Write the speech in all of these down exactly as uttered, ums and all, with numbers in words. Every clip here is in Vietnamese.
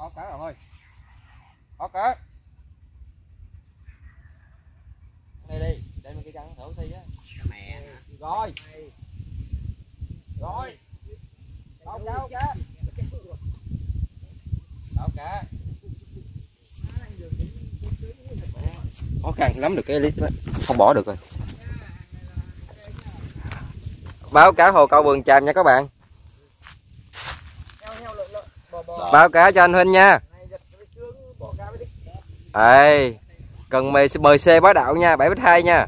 Có cá rồi ơi. Có cá. Đây đi, đây mình cái cắn thử thi á. Mẹ Rồi. Rồi. Có cá, có cá. Có cá. Khó khăn lắm được cái clip đó. Không bỏ được rồi. Báo cá hồ câu Vườn Tràm nha các bạn. Báo cá cho anh Huynh nha. Ê, cần mời mời xe bá đạo nha, bảy mét hai nha.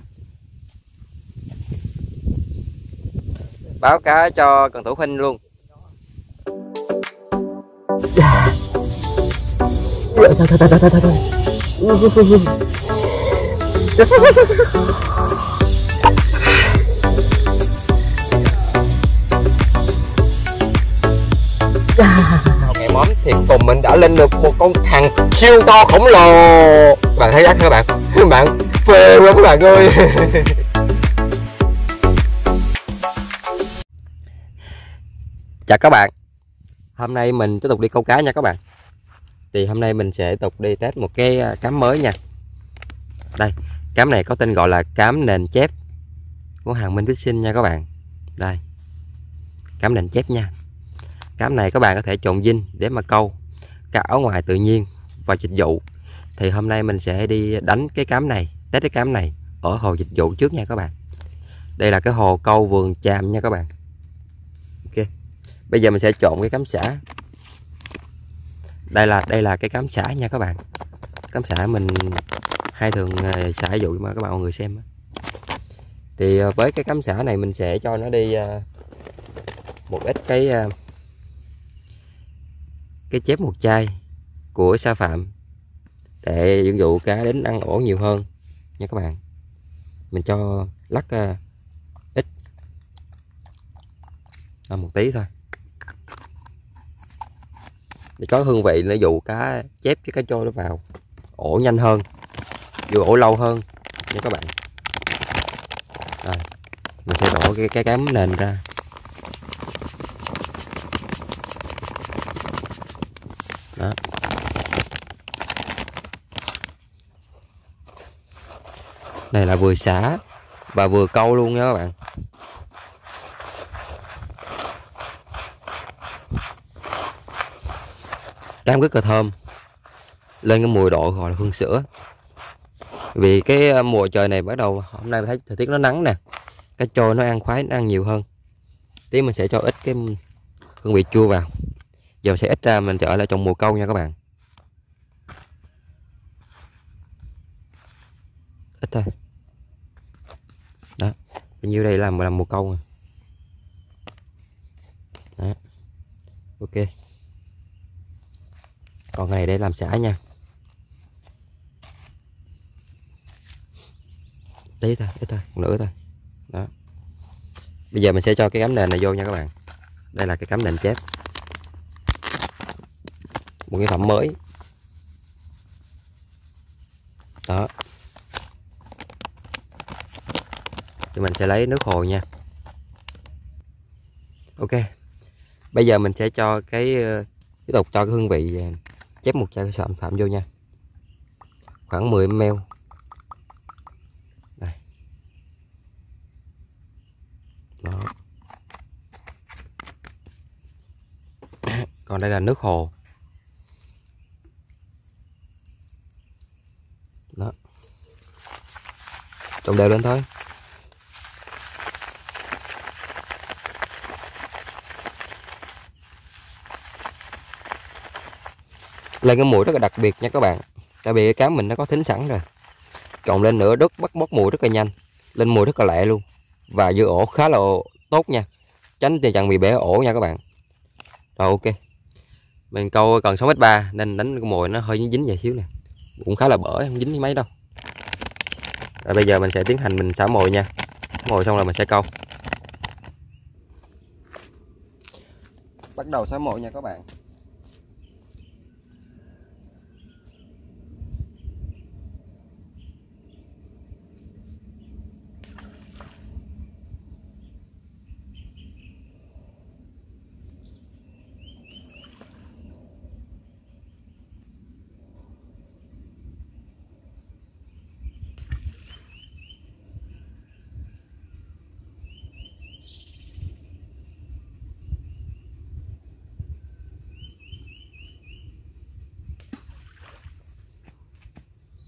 Báo cá cho cần thủ Huynh luôn. Ngày móm thiệt cùng mình đã lên được một con thằng siêu to khổng lồ. Bạn thấy giác các bạn? Các bạn phê quá các bạn ơi. Chào các bạn. Hôm nay mình tiếp tục đi câu cá nha các bạn. Thì hôm nay mình sẽ tiếp tục đi test một cái cám mới nha. Đây, cám này có tên gọi là cám nền chép của hàng Minh Fishing nha các bạn. Đây, cám nền chép nha. Cám này các bạn có thể trộn dinh để mà câu cá ở ngoài tự nhiên và dịch vụ. Thì hôm nay mình sẽ đi đánh cái cám này, test cái cám này ở hồ dịch vụ trước nha các bạn. Đây là cái hồ câu Vườn Tràm nha các bạn. Ok. Bây giờ mình sẽ trộn cái cám sả. Đây là đây là cái cám sả nha các bạn. Cám sả mình hay thường xả dụ mà các bạn mọi người xem. Thì với cái cám sả này mình sẽ cho nó đi một ít cái cái chép một chai của Sa Phạm để dẫn dụ cá đến ăn ổ nhiều hơn nha các bạn. Mình cho lắc uh, ít à, một tí thôi để có hương vị, để dụ cá chép với cá trôi nó vào ổ nhanh hơn, dụ ổ lâu hơn nha các bạn. Rồi, mình sẽ đổ cái, cái cám nền ra. Đó. Này là vừa xả và vừa câu luôn nha các bạn. Cám rất là thơm, lên cái mùi độ gọi là hương sữa. Vì cái mùa trời này bắt đầu hôm nay thấy thời tiết nó nắng nè, cá trôi nó ăn khoái, nó ăn nhiều hơn. Tí mình sẽ cho ít cái hương vị chua vào. Giờ mình sẽ ít ra, mình trở lại trong mùa câu nha các bạn. Ít thôi. Đó, bao nhiêu đây làm làm mùa câu rồi. Đó. Ok. Còn cái này để làm xả nha. Tí thôi, ít thôi, một nửa thôi. Đó. Bây giờ mình sẽ cho cái cám nền này vô nha các bạn. Đây là cái cám nền chép, một cái phẩm mới. Đó. Thì mình sẽ lấy nước hồ nha. Ok. Bây giờ mình sẽ cho cái tiếp tục cho cái hương vị chép một chai Sa Phạm vô nha. Khoảng mười mi li lít. Đây. Đó. Còn đây là nước hồ. Đó. Trộn đều lên thôi. Lên cái mùi rất là đặc biệt nha các bạn. Tại vì cái cám mình nó có thính sẵn rồi. Trộn lên nữa đất bắt bóc mùi rất là nhanh, lên mùi rất là lẹ luôn. Và giữ ổ khá là tốt nha, tránh tình trạng bị bể ổ nha các bạn. Rồi ok. Mình câu cần sáu mét ba nên đánh cái mồi nó hơi dính vài xíu nè. Cũng khá là bở, không dính mấy đâu. Rồi bây giờ mình sẽ tiến hành mình xả mồi nha. Xả mồi xong rồi mình sẽ câu. Bắt đầu xả mồi nha các bạn.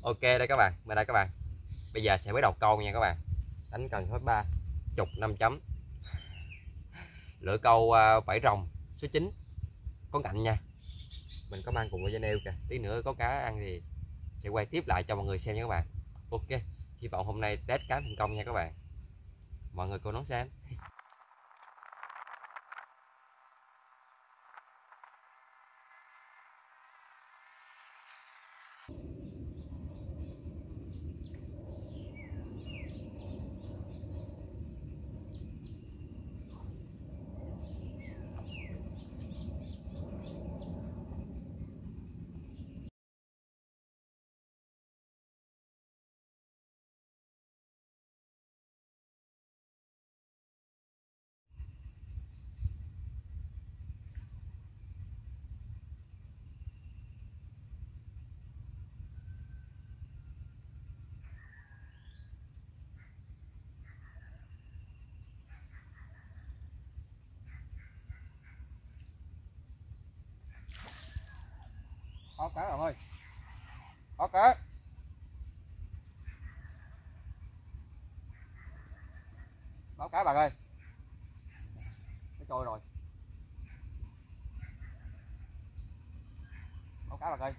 Ok đây các bạn, bên đây các bạn. Bây giờ sẽ mới đầu câu nha các bạn. Đánh cần hết ba chục năm chấm. Lựa câu uh, bảy rồng số chín có cạnh nha. Mình có mang cùng với neo kìa, tí nữa có cá ăn thì sẽ quay tiếp lại cho mọi người xem nha các bạn. Ok, hy vọng hôm nay test cá thành công nha các bạn. Mọi người cùng đón xem. Có cá bạn ơi. Có cá. Báo cá bạn ơi. Nó trôi rồi. Báo cá bạn ơi.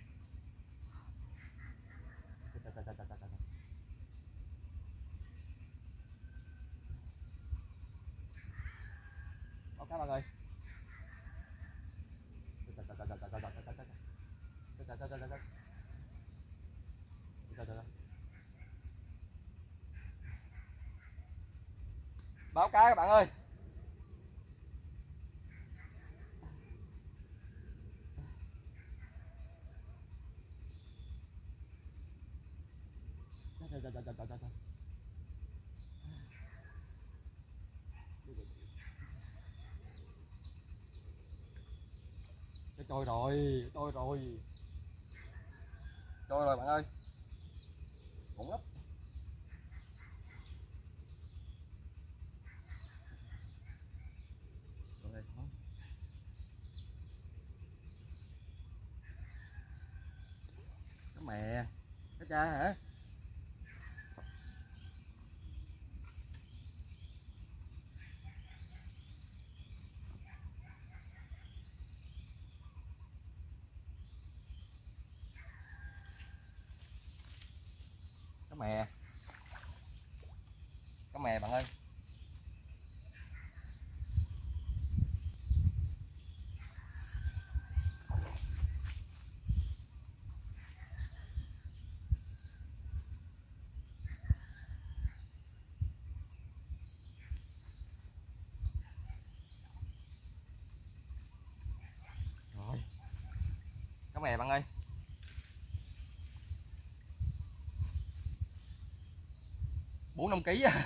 Báo cá bạn ơi. Báo cá các bạn ơi. Trôi rồi, trôi rồi. Trôi rồi bạn ơi. Cũng lắm. Cái mẹ. Cái cha hả? Cái mè. Cái mè bạn ơi. Rồi. Cái mè bạn ơi. Bốn năm ký à.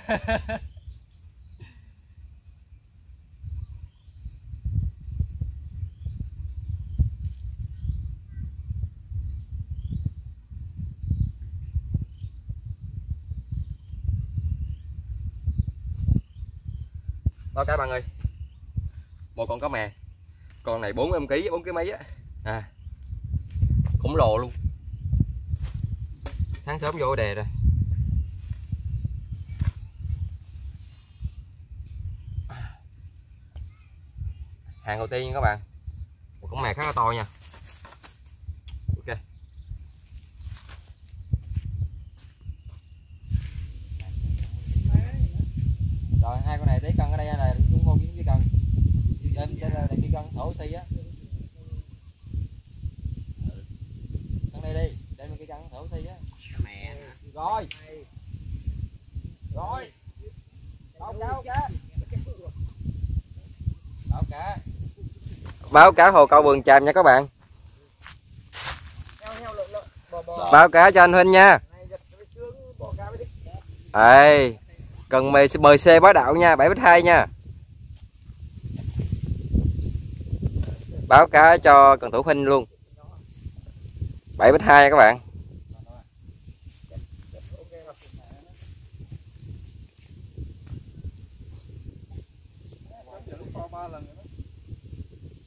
Báo cá bạn ơi. Một con cá mè. Con này bốn mươi lăm ký, bốn ký mấy á. À. Khổng lồ luôn. Sáng sớm vô đề rồi. Hàng đầu tiên nha các bạn. Một con mè khá là to nha. Ok. Rồi hai con này tí cân ở đây là trung khô với cái cân. Trên trên là cái cân thổ oxy á. Cân đây đi, đây cái cân thổ oxy á. Mè. Rồi. Rồi. Báo cáo cá. Báo cá. Báo cá hồ câu Vườn Tràm nha các bạn. Báo cá cho anh Huynh nha. Ê, cần mời mời xe bá đạo nha, bảy mét hai nha. Báo cá cho cần thủ Huynh luôn. bảy mét hai các bạn.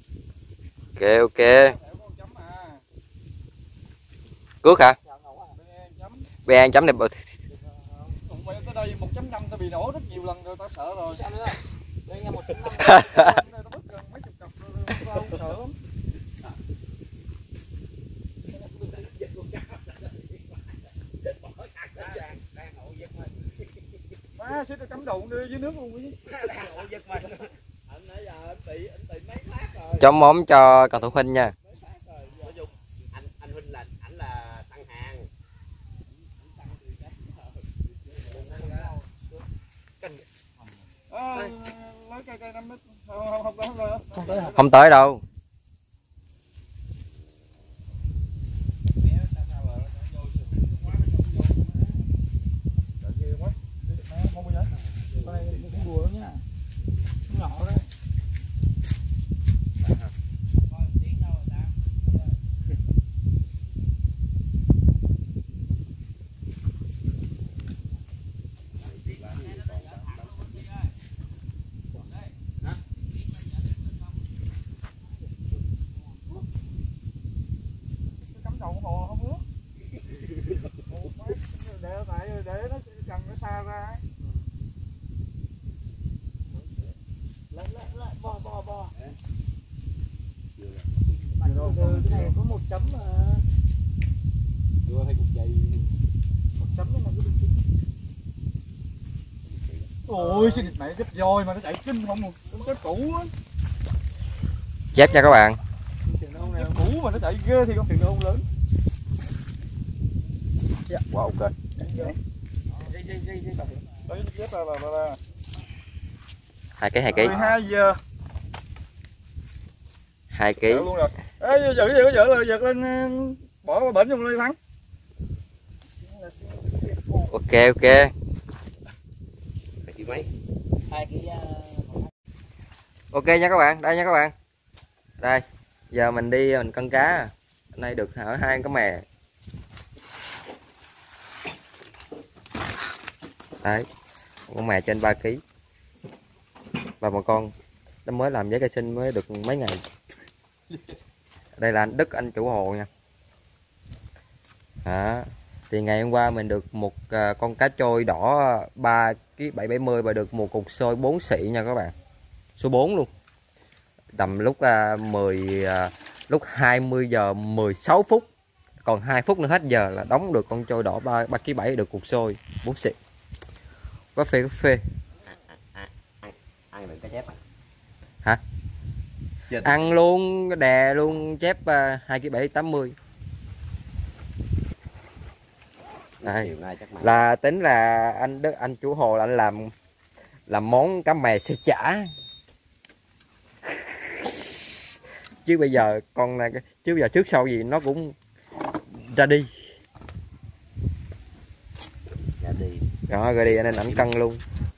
Ok ok. Cước hả? bê hai chấm này Không phải tới đây một chấm năm tao bị nổ rất nhiều lần rồi, tao sợ rồi. Sao nữa? Đây nghe một chấm năm. Tao mất gần mấy chục cặp rồi, tao không sợ lắm. Má xích cắm đầu đi dưới nước luôn đi. Chấm món cho cầu thủ Huynh nha. Anh anh Huynh là ảnh là săn hàng. À, lấy cây cây năm mét không không không không không tới hả? Không tới đâu. Cắm đầu hồ không nước. Để tại để nó cần nó xa ra. Lấy lấy lấy bo bo bo. Cái này có một chấm mà. Đưa hay cục dây. Một chấm nó là cái đường kính. Ôi cái này chết voi mà nó chạy kinh không một cái cũ á. Chép nha các bạn. Cái cũ mà nó chạy ghê thì con thuyền ông lớn. Yeah. Wow, ok. Dây dây dây dây. Đấy ghép là là là. Hai ký hai ký. mười hai giờ. Hai ký. Luôn rồi. Ê giờ giờ giờ là giật lên bỏ qua bển trong ly thắng. Ok ok. Hai ký mấy? Hai ký. Ok nha các bạn, đây nha các bạn. Đây, giờ mình đi mình cân cá. Hôm nay được hở hai con mè. Đấy, một con mè trên ba ký. Và một con nó mới làm giấy khai sinh mới được mấy ngày. Đây là anh Đức, anh chủ hồ nha. Đó. Thì ngày hôm qua mình được một uh, con cá trôi đỏ ba ký bảy bảy mươi và được một cục xôi bốn xị nha các bạn. Số bốn luôn. Tầm lúc uh, mười uh, lúc hai mươi giờ mười sáu phút. Còn hai phút nữa hết giờ là đóng được con trôi đỏ ba ba ký bảy được cục xôi bốn xị. Có phê có phê. Ăn được cá chép à? Hả? Chết. Ăn luôn đè luôn chép uh, hai ký bảy tám mươi. Đây, là tính là anh Đức, anh chủ hồ là anh làm làm món cá mè sẽ chả. Chứ bây giờ con này chứ bây giờ trước sau gì nó cũng ra đi. Ra đi. Đó, ra đi nên ảnh cân luôn.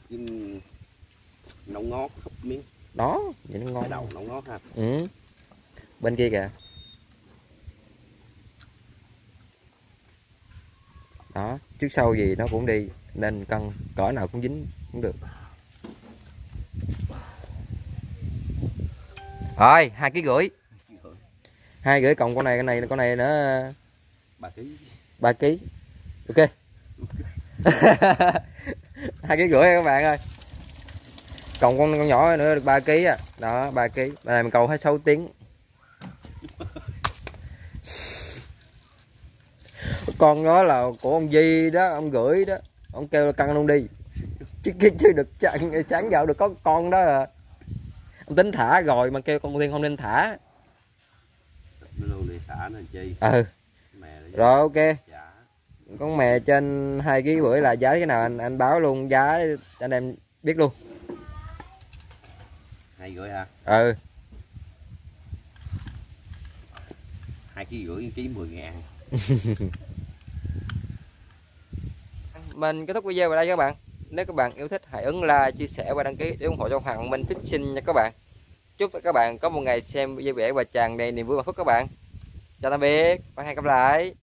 Nấu ngót húp miếng. Đó, vậy nó ngon. Cái đầu nấu ngót ha. Ừ. Bên kia kìa. Đó, trước sau gì nó cũng đi nên cân cỡ nào cũng dính cũng được. Rồi, hai ký rưỡi. Hai rưỡi cộng con này con này con này nữa ba ký. ba ký. Ok. Hai ký rưỡi các bạn ơi. Còn con con nhỏ nữa được ba ký à. Đó, ba ký. Bên này mình câu hết sáu tiếng. Con đó là của ông Di đó, ông gửi đó, ông kêu là cân luôn đi chứ chứ được sáng dạo được có con đó à. Ông tính thả rồi mà kêu con Thiên không nên thả. Nó luôn đi thả nên chi. Ừ. Rồi ok. Con mè trên hai ký bưởi là giá thế nào anh anh báo luôn giá cho anh em biết luôn. Hai rưỡi hả? Ừ. Hai ký rưỡi ký mười ngàn. Mình kết thúc video vào đây các bạn. Nếu các bạn yêu thích hãy ấn like, chia sẻ và đăng ký để ủng hộ cho Hoàng Minh Fishing nha các bạn. Chúc các bạn có một ngày xem vui vẻ và tràn đầy niềm vui và hạnh phúc các bạn. Chào tạm biệt và hẹn gặp lại.